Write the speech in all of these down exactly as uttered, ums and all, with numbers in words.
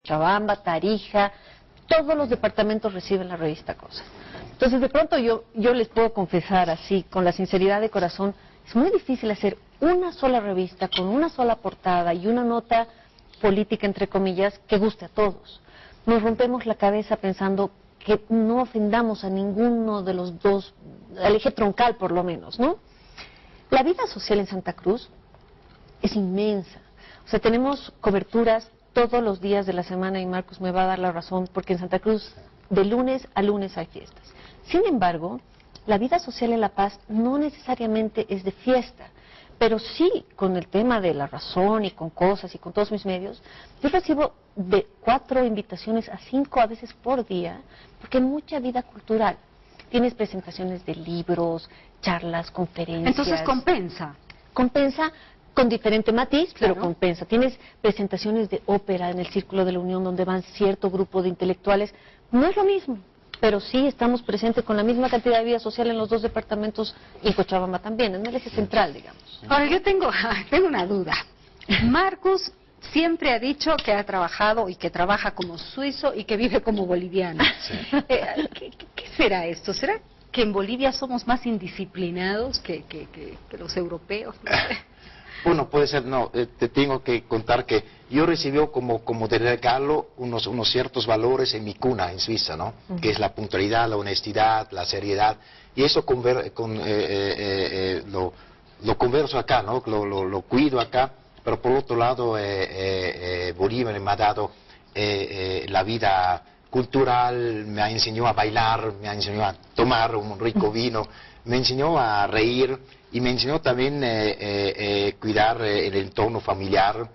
Cochabamba, Tarija, todos los departamentos reciben la revista Cosa. Entonces, de pronto yo, yo les puedo confesar así, con la sinceridad de corazón, es muy difícil hacer una sola revista con una sola portada y una nota política, entre comillas, que guste a todos. Nos rompemos la cabeza pensando que no ofendamos a ninguno de los dos, al eje troncal por lo menos, ¿no? La vida social en Santa Cruz es inmensa. O sea, tenemos coberturas todos los días de la semana y Marcos me va a dar la razón, porque en Santa Cruz de lunes a lunes hay fiestas. Sin embargo, la vida social en La Paz no necesariamente es de fiesta, pero sí con el tema de la razón y con cosas y con todos mis medios, yo recibo de cuatro invitaciones a cinco a veces por día, porque hay mucha vida cultural. Tienes presentaciones de libros, charlas, conferencias. Entonces compensa. Compensa con diferente matiz, Claro. pero compensa. Tienes presentaciones de ópera en el Círculo de la Unión donde van cierto grupo de intelectuales. No es lo mismo, pero sí estamos presentes con la misma cantidad de vida social en los dos departamentos y en Cochabamba también, en el eje central, digamos. Ahora, yo tengo, tengo una duda. Marcus siempre ha dicho que ha trabajado y que trabaja como suizo y que vive como boliviano. Sí. Eh, ¿qué, qué- qué será esto? ¿Será que en Bolivia somos más indisciplinados que, que, que, que los europeos? No sé. Bueno, puede ser, no, eh, te tengo que contar que yo recibí como, como de regalo unos, unos ciertos valores en mi cuna en Suiza, ¿no? Uh-huh. Que es la puntualidad, la honestidad, la seriedad, y eso conver, con, eh, eh, eh, lo, lo converso acá, ¿no? Lo, lo, lo cuido acá, pero por otro lado, eh, eh, eh, Bolivia me ha dado eh, eh, la vida cultural, me ha enseñado a bailar, me ha enseñado a tomar un rico vino, me enseñó a reír, y me enseñó también eh, eh, eh, cuidar eh, el entorno familiar.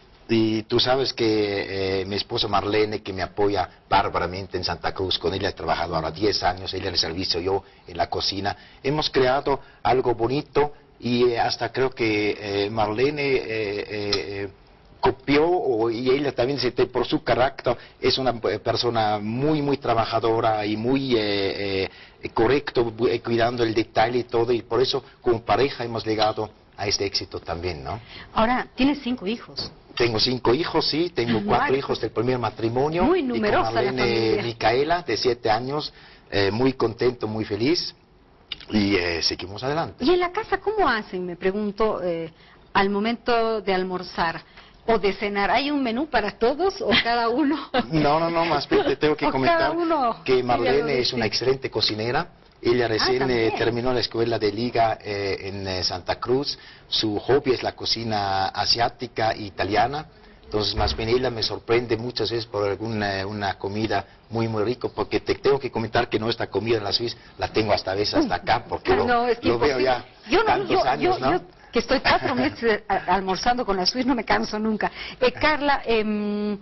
Y tú sabes que eh, mi esposa Marlene, que me apoya bárbaramente en Santa Cruz, con ella he trabajado ahora diez años, ella en el servicio, yo en la cocina. Hemos creado algo bonito y eh, hasta creo que eh, Marlene eh, eh, copió, o, y ella también, se te, por su carácter, es una persona muy, muy trabajadora y muy eh, eh, correcto, eh, cuidando el detalle y todo, y por eso como pareja hemos llegado a este éxito también, ¿no? Ahora, tienes cinco hijos. Tengo cinco hijos, sí, tengo cuatro Marcos. hijos del primer matrimonio. Muy y con numerosa la Marlene familia. Micaela, de siete años, eh, muy contento, muy feliz, y eh, seguimos adelante. ¿Y en la casa cómo hacen, me pregunto, eh, al momento de almorzar o de cenar? ¿Hay un menú para todos o cada uno? No, no, no, más bien te tengo que O cada comentar uno que pide algo Marlene es una distinto. excelente cocinera. Ella recién Ah, eh, también. terminó la escuela de liga eh, en eh, Santa Cruz. Su hobby es la cocina asiática e italiana. Entonces, más bien ella me sorprende muchas veces por alguna una comida muy, muy rico, porque te tengo que comentar que nuestra comida en la Suiza la tengo hasta a veces hasta acá, porque lo, No, es que lo veo imposible. ya Yo no, tantos yo, años, yo, ¿no? yo que estoy cuatro meses a- almorzando con la Suiza, no me canso nunca. Eh, Carla, em,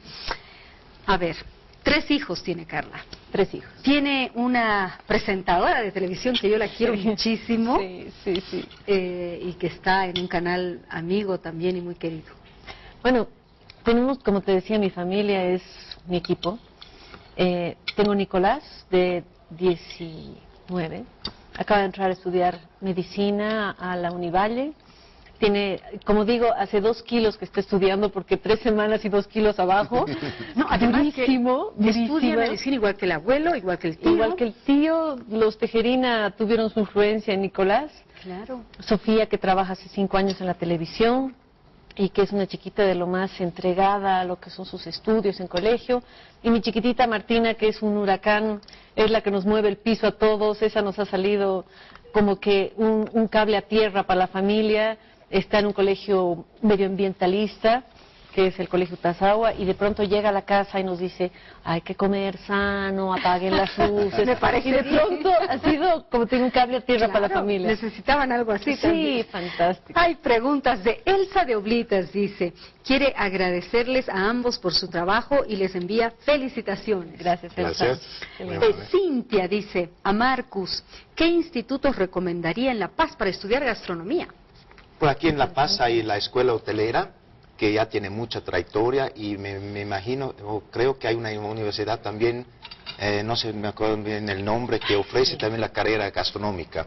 a ver, tres hijos tiene Carla. Tres hijos. Tiene una presentadora de televisión que yo la quiero Sí. muchísimo, Sí, sí, sí. eh, y que está en un canal amigo también y muy querido. Bueno, tenemos, como te decía, mi familia es mi equipo. Eh, tengo Nicolás, de diecinueve. Acaba de entrar a estudiar medicina a la Univalle. Tiene, como digo, hace dos kilos que está estudiando, porque tres semanas y dos kilos abajo. No, además que Durísimo, estudia durísima. medicina igual que el abuelo, igual que el tío. Igual que el tío, los Tejerina tuvieron su influencia en Nicolás. Claro. Sofía, que trabaja hace cinco años en la televisión y que es una chiquita de lo más entregada a lo que son sus estudios en colegio. Y mi chiquitita Martina, que es un huracán, es la que nos mueve el piso a todos. Esa nos ha salido como que un, un cable a tierra para la familia. Está en un colegio medioambientalista, que es el Colegio Tazagua, y de pronto llega a la casa y nos dice, hay que comer sano, apaguen las luces. Me parece y de bien. pronto ha sido como tener un cable a tierra para la Claro, familia. necesitaban algo así Sí, también. fantástico. Hay preguntas de Elsa de Oblitas, dice, quiere agradecerles a ambos por su trabajo y les envía felicitaciones. Gracias, Elsa. Gracias. Qué Muy lindo. Eh, amable. Cintia dice, a Marcus, ¿qué institutos recomendaría en La Paz para estudiar gastronomía? Por aquí en La Paz hay la escuela hotelera, que ya tiene mucha trayectoria, y me, me imagino, o creo que hay una universidad también, eh, no sé, me acuerdo bien el nombre, que ofrece también la carrera gastronómica.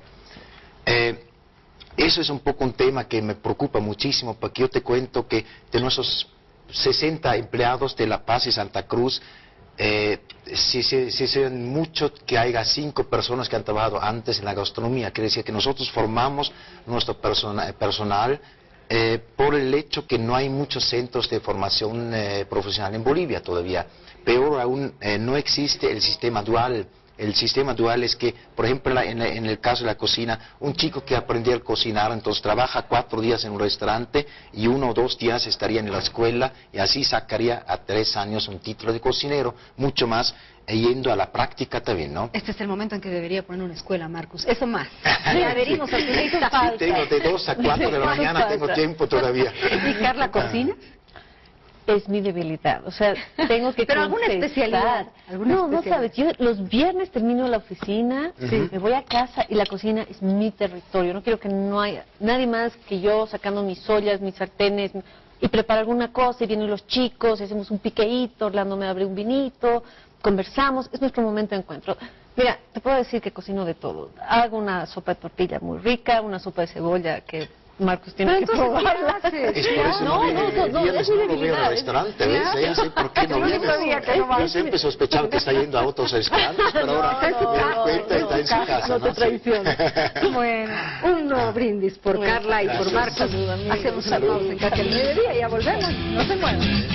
Eh, eso es un poco un tema que me preocupa muchísimo, porque yo te cuento que de nuestros sesenta empleados de La Paz y Santa Cruz. Eh, si se si, si, mucho que haya cinco personas que han trabajado antes en la gastronomía, quiere decir que nosotros formamos nuestro persona, personal eh, por el hecho que no hay muchos centros de formación eh, profesional en Bolivia todavía. Peor aún, eh, no existe el sistema dual. El sistema dual es que, por ejemplo, en, la, en el caso de la cocina, un chico que aprendió a cocinar, entonces trabaja cuatro días en un restaurante y uno o dos días estaría en la escuela y así sacaría a tres años un título de cocinero, mucho más eh, yendo a la práctica también, ¿no? Este es el momento en que debería poner una escuela, Marcus. Eso más. Le adherimos a tu lista. Sí, tengo de dos a cuatro de la mañana, tengo tiempo todavía. ¿Y Carla cocina? Es mi debilidad, o sea, tengo que Pero alguna especialidad. ¿Alguna no, especialidad? no sabes, yo los viernes termino la oficina, Uh-huh. me voy a casa y la cocina es mi territorio. No quiero que no haya nadie más que yo sacando mis ollas, mis sartenes y preparo alguna cosa y vienen los chicos, y hacemos un piqueíto, Orlando me abre un vinito, conversamos, es nuestro momento de encuentro. Mira, te puedo decir que cocino de todo. Hago una sopa de tortilla muy rica, una sopa de cebolla que Marcus tiene que probarla. Es por eso No, no, no, no, no, es mi no lo veo en el debilidad. restaurante, ¿ves? Claro. Ella sé por qué no Yo viene. sabía que no va. Yo siempre sospechaba que está yendo a otros restaurantes, pero ahora me doy cuenta y está en su casa. No te Sí. traiciones. Bueno, un nuevo brindis por Bueno, Carla y por gracias. Marcos. Salud, amigos. Hacemos una Salud. pausa en Casi al Mediodía y ya volvemos. No se muevan.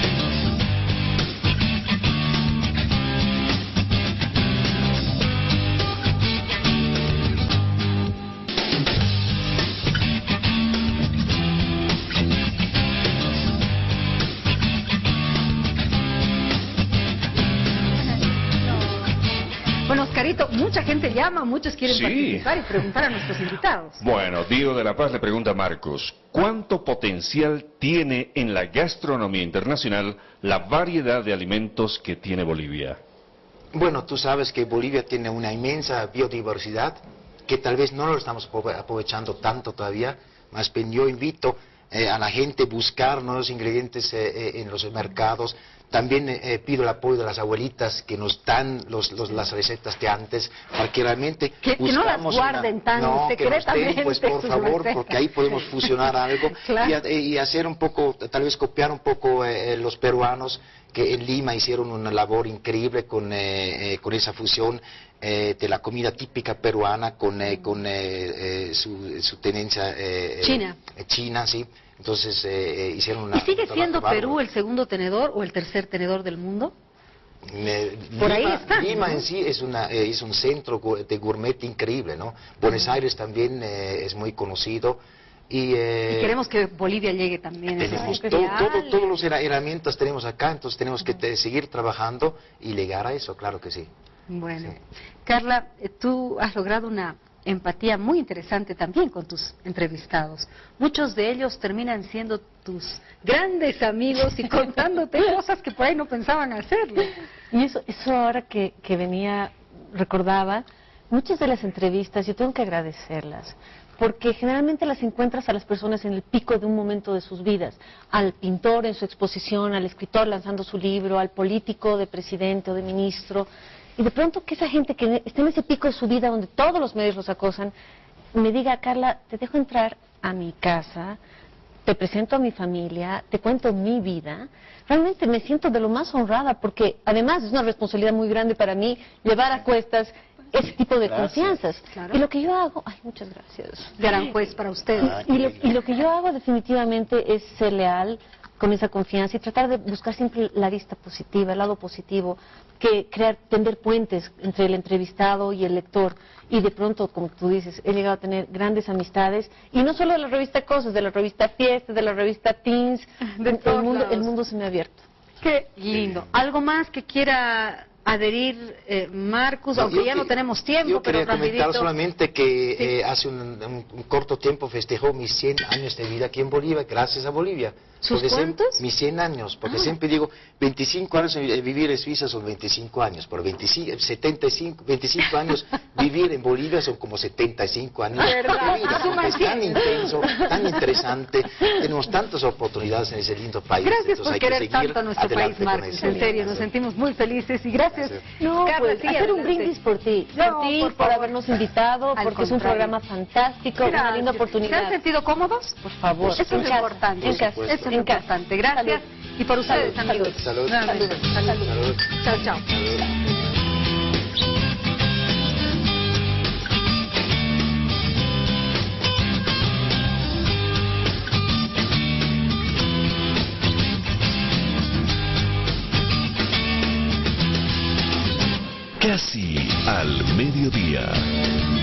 Bueno, Oscarito, mucha gente llama, muchos quieren Sí. participar y preguntar a nuestros invitados. Bueno, Diego de la Paz le pregunta a Marcos, ¿cuánto potencial tiene en la gastronomía internacional la variedad de alimentos que tiene Bolivia? Bueno, tú sabes que Bolivia tiene una inmensa biodiversidad que tal vez no lo estamos aprovechando tanto todavía, más bien yo invito eh, a la gente a buscar nuevos ingredientes eh, eh, en los mercados. También eh, pido el apoyo de las abuelitas que nos dan los, los, las recetas de antes para que realmente Que- que no las buscamos guarden una- tan no, que nos den, secretamente pues por sus favor, recetas. porque ahí podemos fusionar algo Claro. y, y hacer un poco, tal vez copiar un poco eh, los peruanos que en Lima hicieron una labor increíble con, eh, eh, con esa fusión eh, de la comida típica peruana con, eh, con eh, eh, su, su tenencia eh, China. eh, China, sí. Entonces eh, eh, hicieron una... ¿Y sigue un trabajo siendo bárbaro. Perú el segundo tenedor o el tercer tenedor del mundo? Eh, Por Lima, ahí está, Lima ¿no? en sí es, una, eh, es un centro gu- de gourmet increíble, ¿no? Buenos Aires también eh, es muy conocido y... eh, Y queremos que Bolivia llegue también. a ese tenemos todo, ideal. todo, todos los her- herramientas tenemos acá, entonces tenemos que te- seguir trabajando y llegar a eso, claro que sí. Bueno, Sí. Carla, eh, tú has logrado una empatía muy interesante también con tus entrevistados. Muchos de ellos terminan siendo tus grandes amigos y contándote cosas que por ahí no pensaban hacerlo. Y eso, eso ahora que, que venía, recordaba, muchas de las entrevistas, yo tengo que agradecerlas, porque generalmente las encuentras a las personas en el pico de un momento de sus vidas, al pintor en su exposición, al escritor lanzando su libro, al político de presidente o de ministro, y de pronto que esa gente que está en ese pico de su vida donde todos los medios los acosan, me diga, Carla, te dejo entrar a mi casa, te presento a mi familia, te cuento mi vida. Realmente me siento de lo más honrada porque además es una responsabilidad muy grande para mí llevar a cuestas ese tipo de Gracias. confianzas. Claro. Y lo que yo hago, ay, muchas gracias. De Aranjuez para ustedes. Ah, Y lo, y lo que yo hago definitivamente es ser leal con esa confianza y tratar de buscar siempre la vista positiva, el lado positivo, que crear, tender puentes entre el entrevistado y el lector. Y de pronto, como tú dices, he llegado a tener grandes amistades, y no solo de la revista Cosas, de la revista Fiesta, de la revista Teens, De el, todos mundo, lados. el mundo se me ha abierto. Qué lindo. ¿Algo más que quiera adherir eh, Marcus? No, Aunque yo ya no que- tenemos tiempo, Yo pero quería comentar rapidito. solamente que Sí. eh, hace un, un- un corto tiempo festejó mis cien años de vida aquí en Bolivia, gracias a Bolivia. ¿Sus Porque siem- cuántos? Mis cien años, porque Ah. siempre digo, veinticinco años de vivir en Suiza son veinticinco años, pero veinticinco, setenta y cinco, veinticinco años vivir en Bolivia son como setenta y cinco años de ¿Verdad? vida, porque es tan intenso, tan interesante, tenemos tantas oportunidades en ese lindo país. Gracias entonces por hay que querer seguir tanto a nuestro país, adelante con Marcus. eso. En serio, nos sentimos muy felices y gracias. Gracias. No, Carla, pues, sigue hacer un adelante. brindis por ti, No, por ti, por por, favor. habernos invitado, Al porque es un contrario. programa fantástico, una linda Gracias. ¿Se han oportunidad. sentido cómodos? Por favor, Eso en es casa, importante. en casa, Eso es en casa. importante. Gracias. Salud. Y por ustedes, Salud, amigos. salud. Nuevamente. Salud. Salud. Salud. Chao, chao. Casi al mediodía.